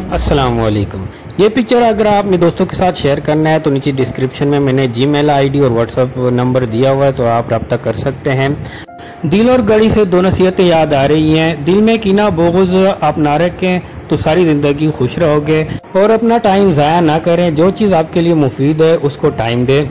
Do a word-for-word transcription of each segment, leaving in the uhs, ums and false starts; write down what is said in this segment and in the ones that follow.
अस्सलामुअलैकुम। ये पिक्चर अगर आप अपने दोस्तों के साथ शेयर करना है तो नीचे डिस्क्रिप्शन में मैंने जीमेल आईडी और व्हाट्सएप नंबर दिया हुआ है, तो आप रब्ता कर सकते हैं। दिल और गड़ी से दो नसीहतें याद आ रही हैं। दिल में कीना बोगज़ आप ना रखें तो सारी ज़िंदगी खुश रहोगे, और अपना टाइम ज़ाया ना करें। जो चीज़ आपके लिए मुफीद है उसको टाइम दें।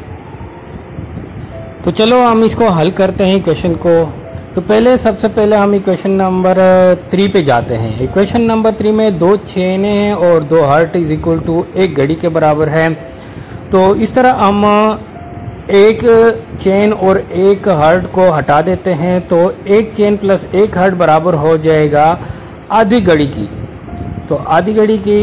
तो चलो हम इसको हल करते हैं इक्वेशन को। तो पहले सबसे पहले हम इक्वेशन नंबर थ्री पे जाते हैं। इक्वेशन नंबर थ्री में दो चेनें हैं और दो हर्ट इज इक्वल टू एक घड़ी के बराबर है। तो इस तरह हम एक चेन और एक हर्ट को हटा देते हैं, तो एक चेन प्लस एक हर्ट बराबर हो जाएगा आधी घड़ी की। तो आधी घड़ी की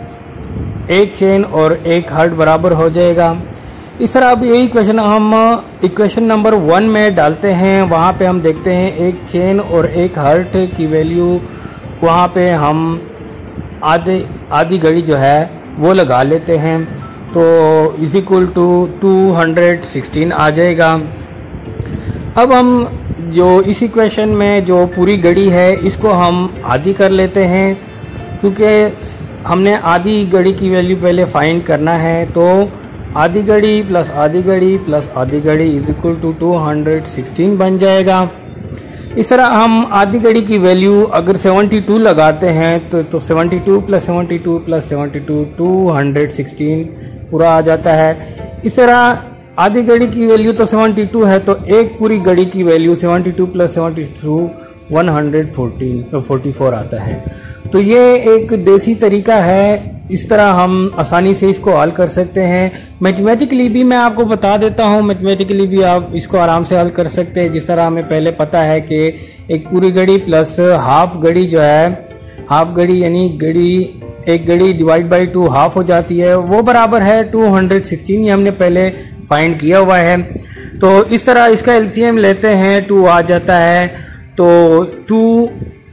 एक चेन और एक हर्ट बराबर हो जाएगा। इस तरह अब यही इक्वेशन हम इक्वेशन नंबर वन में डालते हैं। वहाँ पे हम देखते हैं एक चेन और एक हर्ट की वैल्यू, वहाँ पे हम आधे आधी घड़ी जो है वो लगा लेते हैं, तो is equal to two hundred sixteen आ जाएगा। अब हम जो इस इक्वेशन में जो पूरी घड़ी है इसको हम आधी कर लेते हैं, क्योंकि हमने आधी घड़ी की वैल्यू पहले फाइंड करना है। तो आधी घड़ी प्लस आधी घड़ी प्लस आधी घड़ी is equal to two hundred sixteen बन जाएगा। इस तरह हम आधी घड़ी की वैल्यू अगर सेवेंटी टू लगाते हैं तो तो seventy two plus seventy two plus seventy two two hundred sixteen पूरा आ जाता है। इस तरह आधी घड़ी की वैल्यू तो सेवेंटी टू है, तो एक पूरी घड़ी की value seventy two plus seventy two one hundred fourteen forty four आता है। तो ये एक देसी तरीका है, इस तरह हम आसानी से इसको हल कर सकते हैं। मैथमेटिकली भी मैं आपको बता देता हूँ, मैथमेटिकली भी आप इसको आराम से हल कर सकते हैं। जिस तरह हमें पहले पता है कि एक पूरी घड़ी प्लस हाफ घड़ी जो है, हाफ घड़ी यानी घड़ी एक घड़ी डिवाइड बाई टू हाफ हो जाती है, वो बराबर है टू हंड्रेड सिक्सटीन। ये हमने पहले फाइंड किया हुआ है। तो इस तरह इसका एलसीएम लेते हैं, टू आ जाता है। तो टू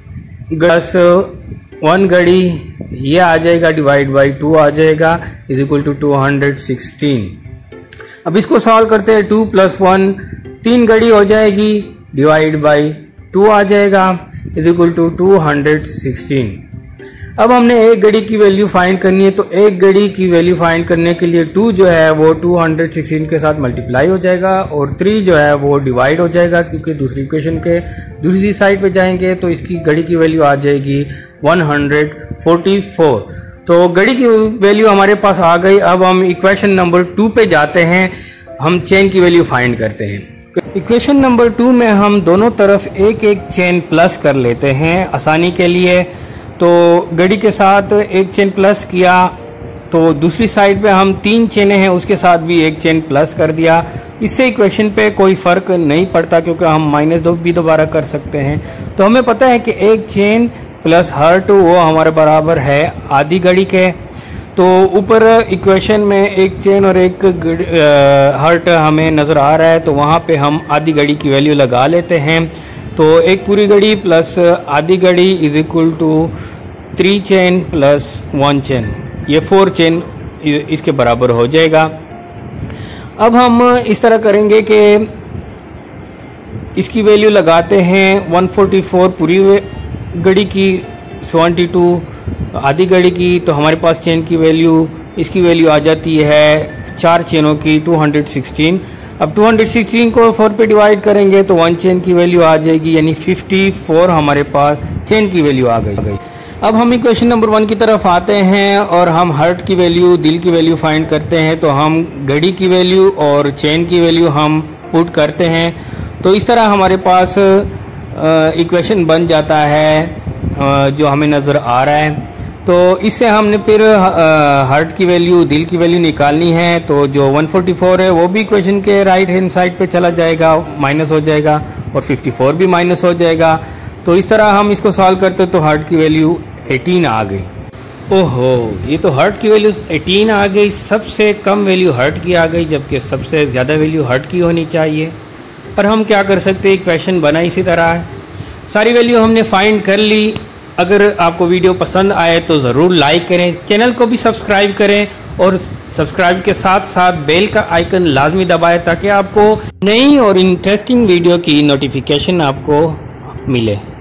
प्लस वन घड़ी ये आ जाएगा डिवाइड बाई टू आ जाएगा is equal to two hundred sixteen. अब इसको सॉल्व करते हैं। टू प्लस वन तीन घड़ी हो जाएगी डिवाइड बाई टू आ जाएगा is equal to two hundred sixteen. अब हमने एक घड़ी की वैल्यू फाइंड करनी है, तो एक घड़ी की वैल्यू फाइंड करने के लिए टू जो है वो टू हंड्रेड सिक्सटीन के साथ मल्टीप्लाई हो जाएगा और थ्री जो है वो डिवाइड हो जाएगा, क्योंकि दूसरी इक्वेशन के दूसरी साइड पे जाएंगे तो इसकी घड़ी की वैल्यू आ जाएगी वन हंड्रेड फोर्टी फोर। तो घड़ी की वैल्यू हमारे पास आ गई। अब हम इक्वेशन नंबर टू पे जाते हैं, हम चेन की वैल्यू फाइंड करते हैं। इक्वेशन नंबर टू में हम दोनों तरफ एक एक चेन प्लस कर लेते हैं आसानी के लिए। तो घड़ी के साथ एक चेन प्लस किया, तो दूसरी साइड पे हम तीन चेनें हैं उसके साथ भी एक चेन प्लस कर दिया। इससे इक्वेशन पे कोई फर्क नहीं पड़ता, क्योंकि हम माइनस दो भी दोबारा कर सकते हैं। तो हमें पता है कि एक चेन प्लस हर्ट वो हमारे बराबर है आधी घड़ी के। तो ऊपर इक्वेशन में एक चेन और एक हर्ट हमें नज़र आ रहा है, तो वहाँ पे हम आधी घड़ी की वैल्यू लगा लेते हैं। तो एक पूरी घड़ी प्लस आधी घड़ी is equal to three chain plus one chain, ये फोर चेन इसके बराबर हो जाएगा। अब हम इस तरह करेंगे कि इसकी वैल्यू लगाते हैं वन फोर्टी फोर पूरी घड़ी की, सेवेंटी टू आधी घड़ी की। तो हमारे पास चेन की वैल्यू, इसकी वैल्यू आ जाती है चार चेनों की टू हंड्रेड सिक्सटीन। अब टू हंड्रेड सिक्सटीन को फोर पे डिवाइड करेंगे तो वन चेन की वैल्यू आ जाएगी, यानी फिफ्टी फोर हमारे पास चेन की वैल्यू आ गई। अब हम इक्वेशन नंबर वन की तरफ आते हैं और हम हर्ट की वैल्यू, दिल की वैल्यू फाइंड करते हैं। तो हम घड़ी की वैल्यू और चेन की वैल्यू हम पुट करते हैं। तो इस तरह हमारे पास इक्वेशन बन जाता है जो हमें नज़र आ रहा है। तो इससे हमने फिर हर्ट की वैल्यू, दिल की वैल्यू निकालनी है। तो जो वन फोर्टी फोर है वो भी इक्वेशन के राइट हैंड साइड पे चला जाएगा, माइनस हो जाएगा, और फिफ्टी फोर भी माइनस हो जाएगा। तो इस तरह हम इसको सॉल्व करते तो हर्ट की वैल्यू एटीन आ गई। ओहो, ये तो हर्ट की वैल्यू एटीन आ गई। सबसे कम वैल्यू हर्ट की आ गई, जबकि सबसे ज़्यादा वैल्यू हर्ट की होनी चाहिए। पर हम क्या कर सकते हैं, इक्वेशन बना इसी तरह है। सारी वैल्यू हमने फाइंड कर ली। अगर आपको वीडियो पसंद आए तो ज़रूर लाइक करें, चैनल को भी सब्सक्राइब करें और सब्सक्राइब के साथ साथ बेल का आइकन लाजमी दबाएं, ताकि आपको नई और इंटरेस्टिंग वीडियो की नोटिफिकेशन आपको मिले।